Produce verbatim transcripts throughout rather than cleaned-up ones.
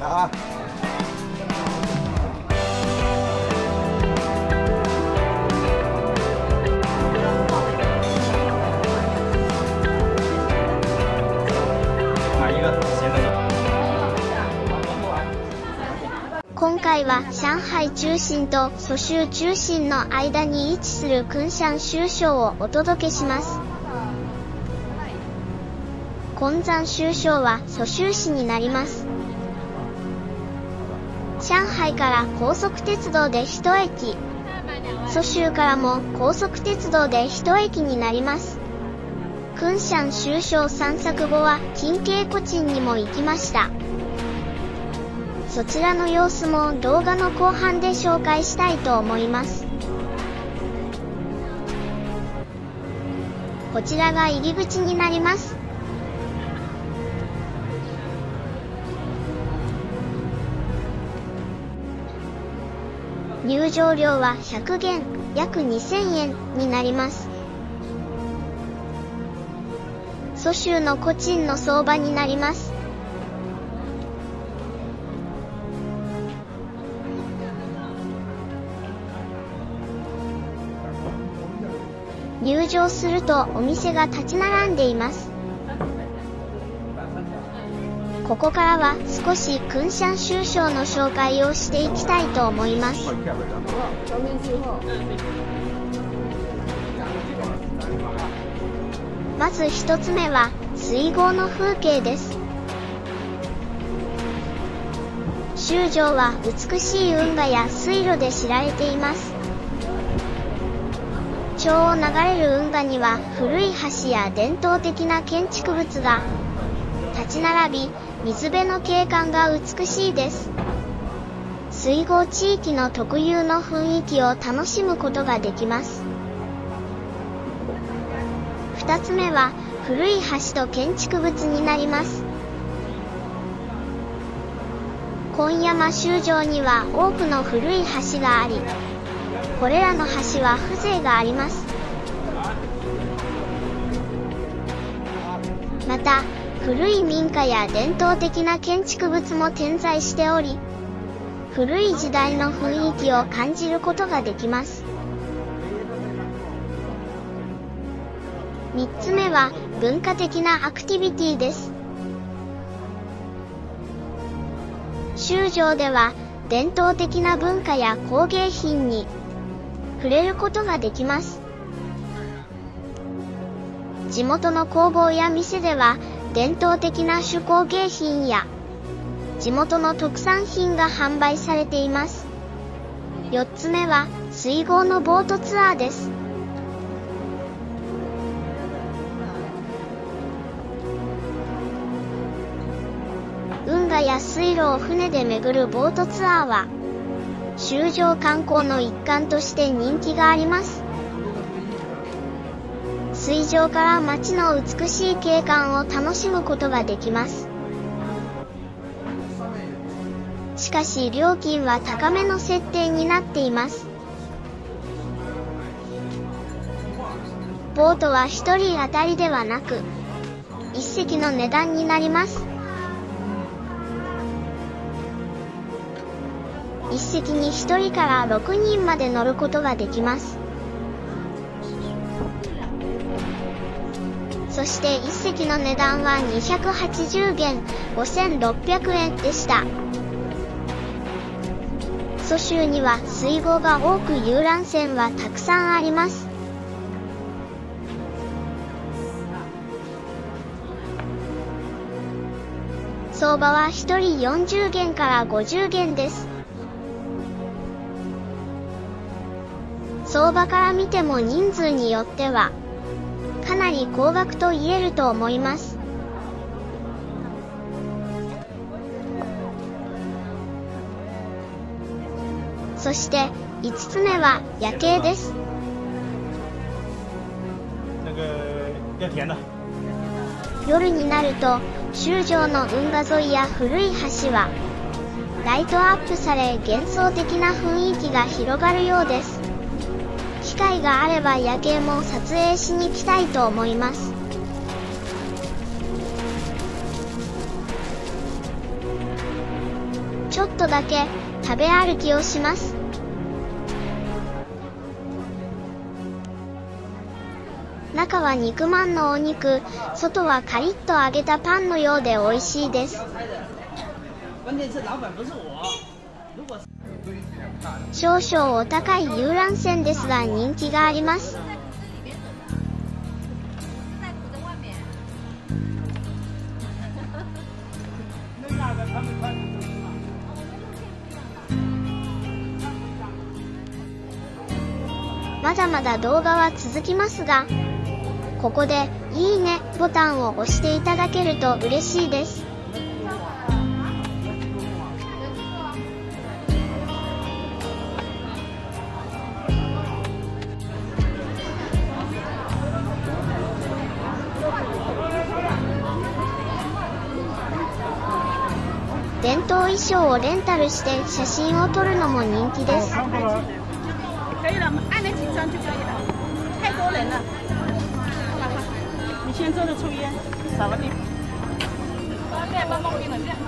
あ今回は上海中心と蘇州中心の間に位置する君山州省をお届けします。君山州省は蘇州市になります。上海から高速鉄道で一駅、蘇州からも高速鉄道で一駅になります。君山州省散策後は金渓古鎮にも行きました。そちらの様子も動画の後半で紹介したいと思います。こちらが入り口になります。入場料はひゃくげん、約にせんえんになります。蘇州の古鎮の相場になります。入場するとお店が立ち並んでいます。ここからは少し君山州省の紹介をしていきたいと思います。まず一つ目は水郷の風景です。州城は美しい運河や水路で知られています。町を流れる運河には古い橋や伝統的な建築物が立ち並び、水辺の景観が美しいです。水郷地域の特有の雰囲気を楽しむことができます。二つ目は古い橋と建築物になります。紺山州城には多くの古い橋があり、これらの橋は風情があります。また、古い民家や伝統的な建築物も点在しており、古い時代の雰囲気を感じることができます。三つ目は文化的なアクティビティです。州城では伝統的な文化や工芸品に触れることができます。地元の工房や店では伝統的な手工芸品や地元の特産品が販売されています。四つ目は水郷のボートツアーです。運河や水路を船で巡るボートツアーは州城観光の一環として人気があります。水上から街の美しい景観を楽しむことができます。しかし料金は高めの設定になっています。ボートはひとり当たりではなく、いっせきの値段になります。いっせきにひとりからろくにんまで乗ることができます。そしていっせきの値段はにひゃくはちじゅうげん、ごせんろっぴゃくえんでした。蘇州には水郷が多く遊覧船はたくさんあります。相場はひとりよんじゅうげんからごじゅうげんです。相場から見ても人数によってはかなり高額と言えると思います。そしていつつめは夜景です。夜になると州城の運河沿いや古い橋はライトアップされ幻想的な雰囲気が広がるようです。機会があれば夜景も撮影しに来たいと思います。 ちょっとだけ食べ歩きをします。中は肉まんのお肉、外はカリッと揚げたパンのようで美味しいです。少々お高い遊覧船ですが人気があります。まだまだ動画は続きますが、ここでいいねボタンを押していただけると嬉しいです。伝統衣装をレンタルして写真を撮るのも人気です。 可以了，按那几张就可以了。太多人了。你先坐着抽烟，少了地方。面包包给了面。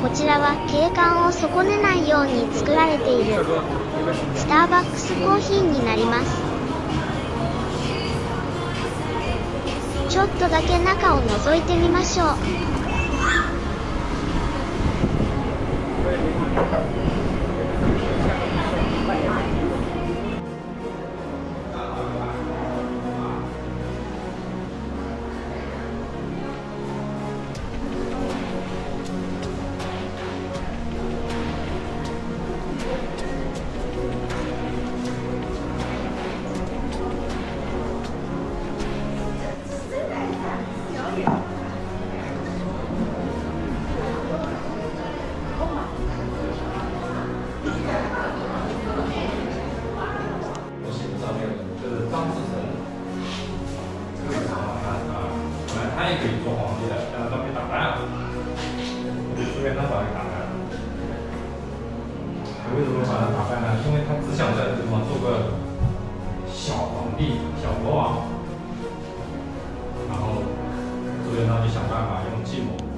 こちらは景観を損ねないように作られているスターバックスコーヒーになります。ちょっとだけ中を覗いてみましょう。 它也可以做黄金的，但是都被打烂了。我就顺便它把它打烂了。为什么把它打烂呢？因为他只想在这个地方做个小皇帝、小国王，然后朱元璋就想办法用计谋。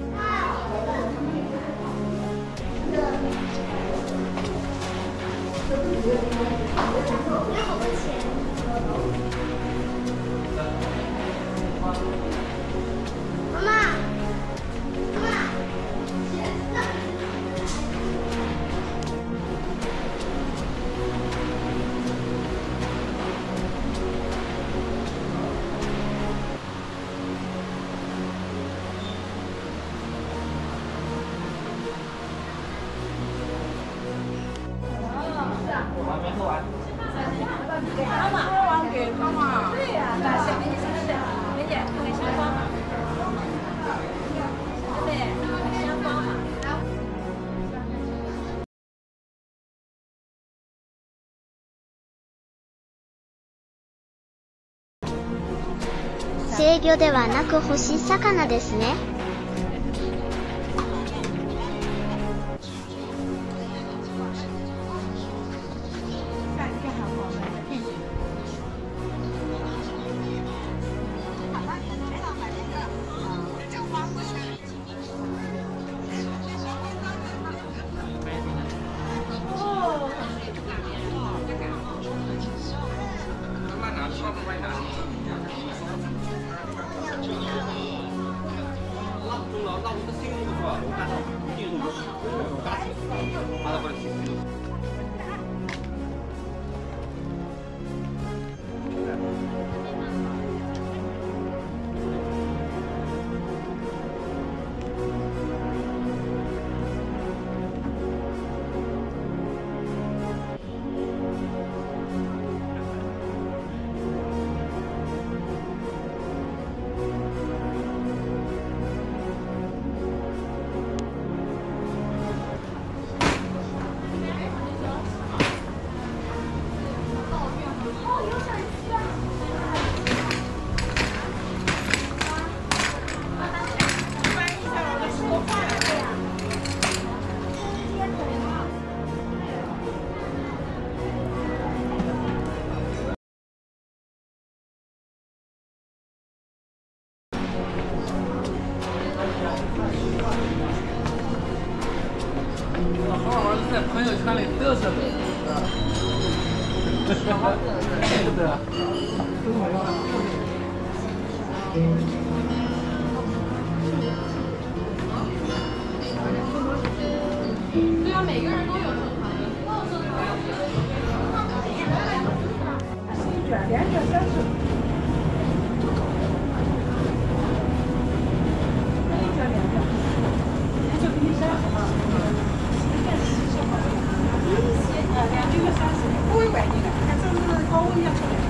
妈妈，妈妈， 我还没喝完。 妈妈，喝完给妈妈。对呀，那小梅姐，梅姐，给香瓜嘛。对，香瓜嘛。 制魚ではなく干し魚ですね。 好好玩，在朋友圈里嘚瑟的，是吧？对的，都没用。对啊，每个人都有社团的，都有社团。一卷两卷三十。一卷两卷，两卷平三十啊。两斤个三十，不会拐你的，看这是高温要出来。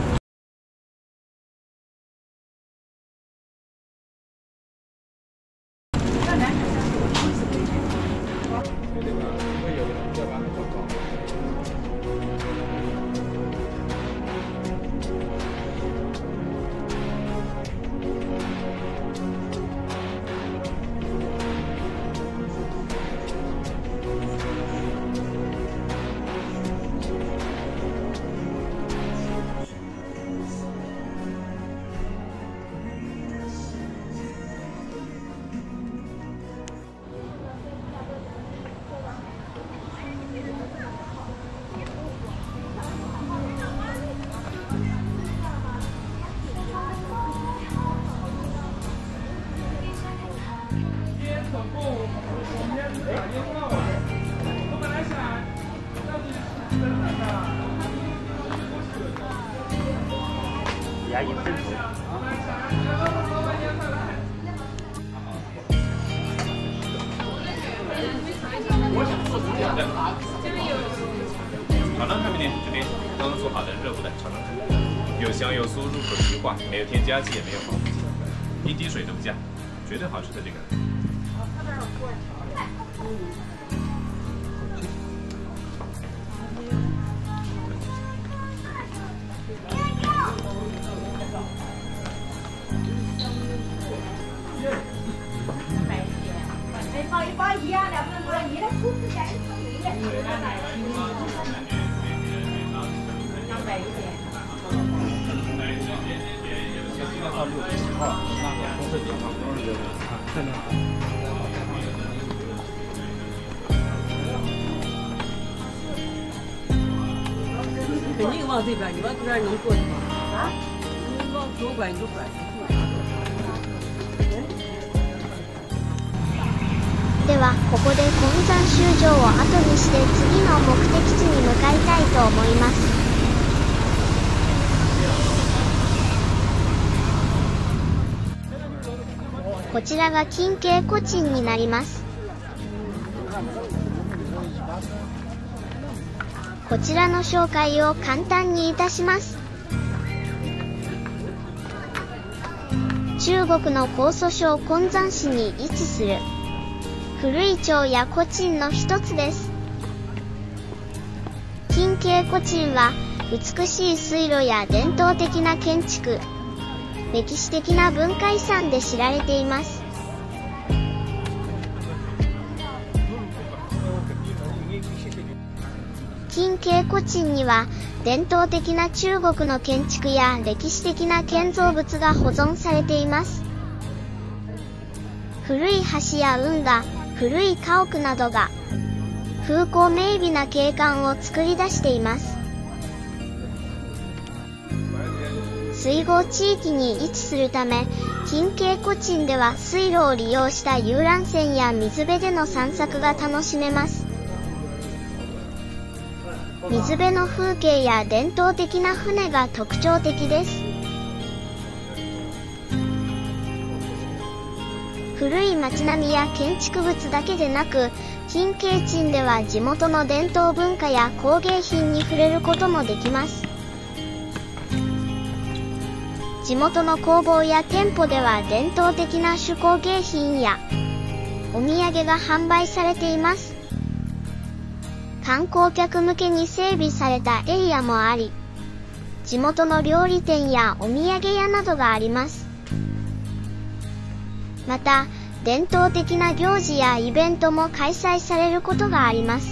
那两斤三十，我一直没见。 对吧？会有这吧？广告。 加一分钟。 尝尝看，面这边刚刚做好的热乎的，尝尝看，有香有酥，入口即化，没有添加剂，也没有防腐剂，一滴水都不加，绝对好吃的这个。 放一包一样的，不是你的厨师家是你的。两百一点。 现在到六十七号，那个公司电话都是这个啊，这边。 你往这边，你往这边能过去吗？啊？你往左拐你就拐进去。 ではここで金山修場を後にして次の目的地に向かいたいと思います。こちらが金渓古鎮になります。こちらの紹介を簡単にいたします。中国の江蘇省金山市に位置する古い町や古鎮の一つです。金渓古鎮は美しい水路や伝統的な建築、歴史的な文化遺産で知られています。金渓古鎮には伝統的な中国の建築や歴史的な建造物が保存されています。古い橋や運河、古い家屋などが風光明媚な景観を作り出しています。水郷地域に位置するため、金渓古鎮では水路を利用した遊覧船や水辺での散策が楽しめます。水辺の風景や伝統的な船が特徴的です。古い街並みや建築物だけでなく、金渓鎮では地元の伝統文化や工芸品に触れることもできます。地元の工房や店舗では伝統的な手工芸品やお土産が販売されています。観光客向けに整備されたエリアもあり、地元の料理店やお土産屋などがあります。また、伝統的な行事やイベントも開催されることがあります。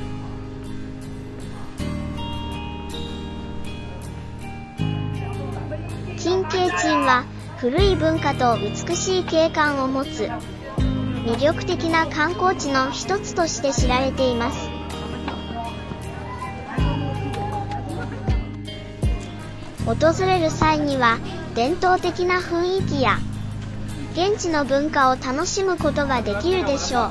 金渓鎮は古い文化と美しい景観を持つ魅力的な観光地の一つとして知られています。訪れる際には伝統的な雰囲気や現地の文化を楽しむことができるでしょう。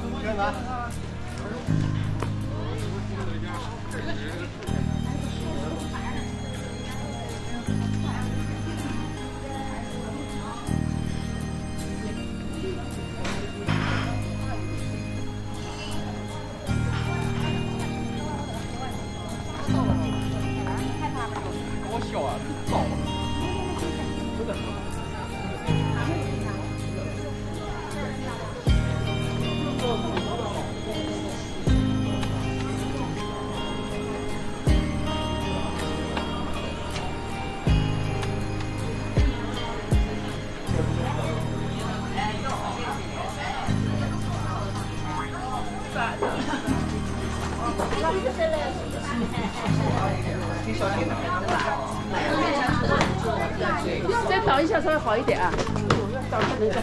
再倒一下稍微好一点啊。倒一下等一下。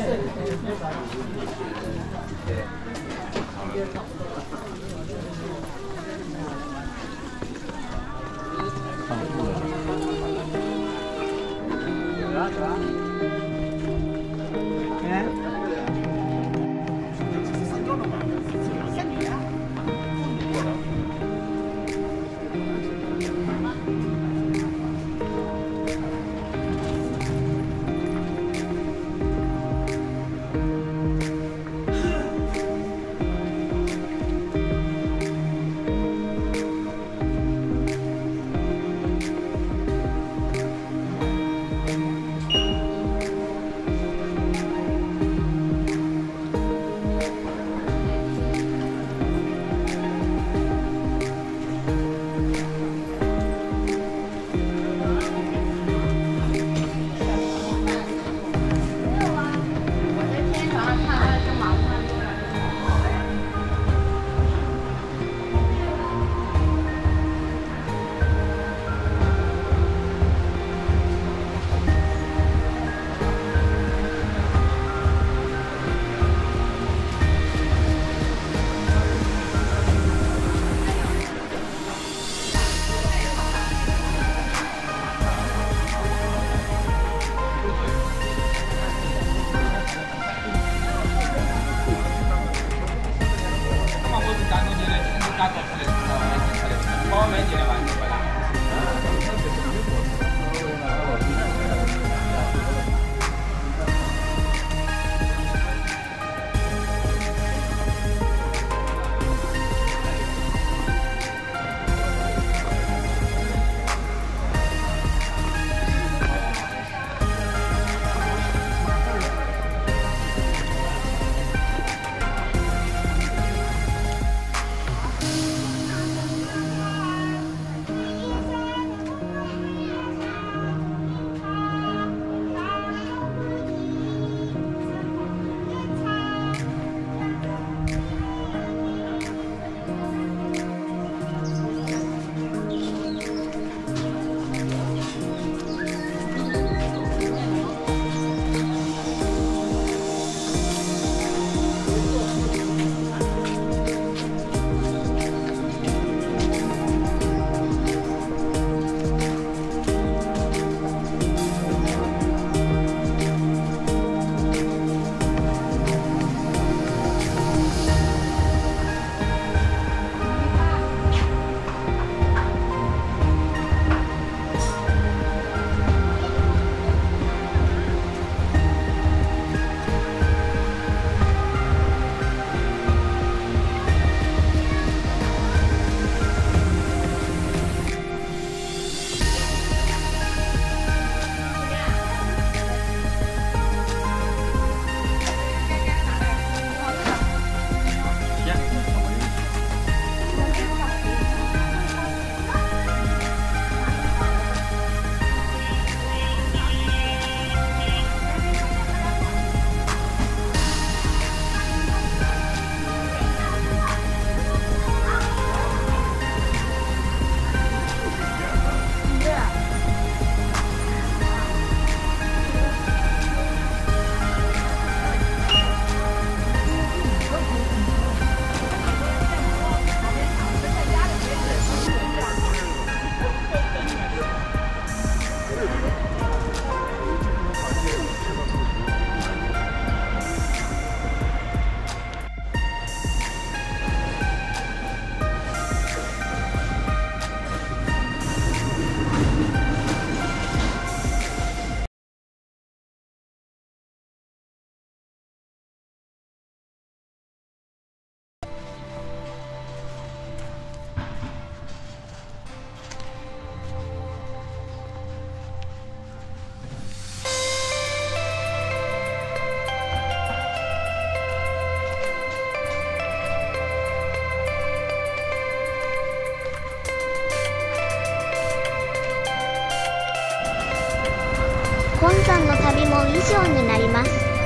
金山の旅も以上になります。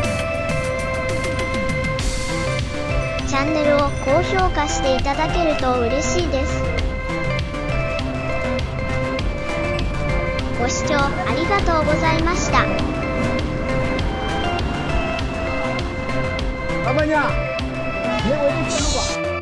チャンネルを高評価していただけると嬉しいです。ご視聴ありがとうございました。 老板娘，你给我一千多吧。